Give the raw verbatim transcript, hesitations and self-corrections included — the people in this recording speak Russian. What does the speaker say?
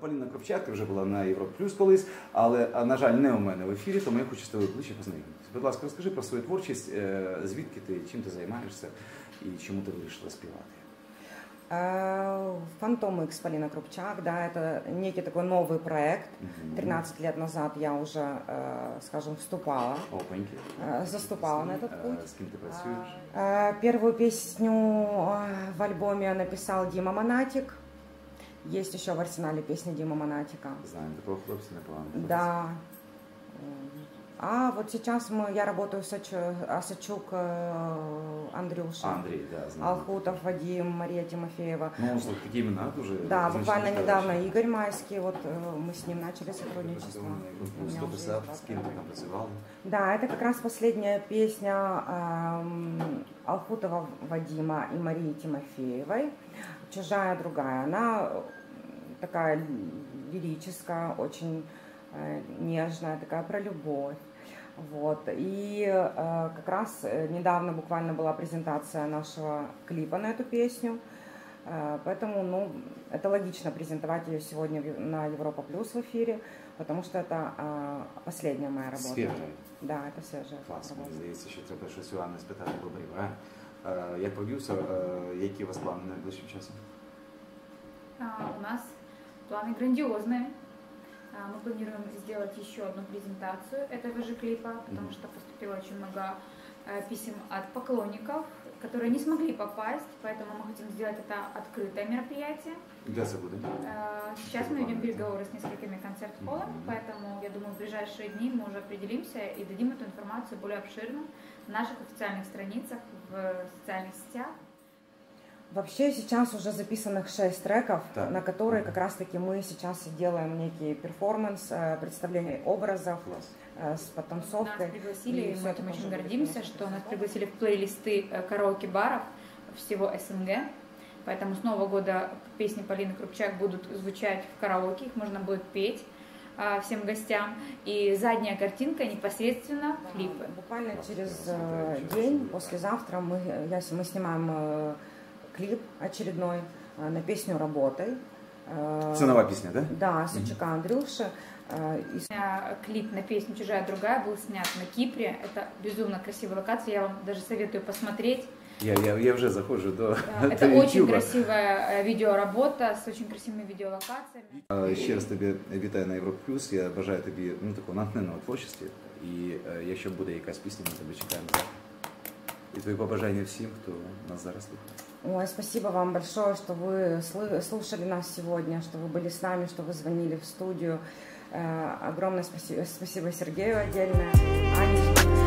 Поліна Кропчак, ти вже була на Європа Плюс колись, але, на жаль, не у мене в ефірі, тому я хочу з тобою ближче познайомитися. Будь ласка, розкажи про свою творчість, звідки ти, чим ти займаєшся і чому ти вирішила співати? Фантом Икс Полина Крупчак, да, это некий такой новый проект. тринадцать лет назад я уже, скажем, вступала, Опаньки. заступала на этот путь. С кем ты працюешь? Первую песню в альбоме написал Дима Монатик. Есть еще в арсенале песни Дима Монатика. Знаем такого хлопца, непогано. Да. А вот сейчас мы, я работаю с Осадчук Андрюша, Андрей, да, знаю. Алхутов Вадим, Мария Тимофеева. Ну, такие имена уже. Да, буквально недавно Игорь Майский, вот мы с ним начали сотрудничество. Что писал, с кем ты танцевал? Да, это как раз последняя песня э, Алхутова Вадима и Марии Тимофеевой, «Чужая другая». Она такая лирическая, очень нежная, такая про любовь. Вот. И э, как раз недавно буквально была презентация нашего клипа на эту песню. Э, поэтому, ну, это логично презентовать ее сегодня на Европа Плюс в эфире, потому что это э, последняя моя работа. Свежая. Да, это свежая. Класно, мені здається, що треба щось у Анни спитати Бобрів. Е, як продюсер, е, які у вас плани найближчим часом? А, у нас планы грандиозные. Мы планируем сделать еще одну презентацию этого же клипа, потому что поступило очень много писем от поклонников, которые не смогли попасть, поэтому мы хотим сделать это открытое мероприятие. Где это будет? Сейчас мы ведем переговоры с несколькими концерт-холлами, поэтому, я думаю, в ближайшие дни мы уже определимся и дадим эту информацию более обширно на наших официальных страницах, в социальных сетях. Вообще сейчас уже записанных шесть треков, да. на которые как раз-таки мы сейчас и делаем некий перформанс, представление образов. Класс. С потанцовкой. Нас пригласили, и мы этим очень гордимся, что нас пригласили в плейлисты караоке-баров всего СНГ. Поэтому с Нового года песни Полины Крупчак будут звучать в караоке, их можно будет петь всем гостям. И задняя картинка непосредственно клипы. Буквально через день, послезавтра, мы, я, мы снимаем клип очередной на песню «Работай». Ценовая песня, да? Да, Осадчука Андрюши. И... Клип на песню «Чужая другая» был снят на Кипре. Это безумно красивая локация, я вам даже советую посмотреть. Я, я, я уже захожу до да, Это очень красивая видеоработа з очень красивими відеолокаціями. Ще раз тобі вітаю на Європа Плюс. Я бажаю тобі ну, такого натхненного творчості. І якщо буде якась пісня, ми тебе чекаємо завтра. И твои побажания всем, кто нас зараз слушает. Ой, спасибо вам большое, что вы слушали нас сегодня, что вы были с нами, что вы звонили в студию. Огромное спасибо, спасибо Сергею отдельное, Анечке.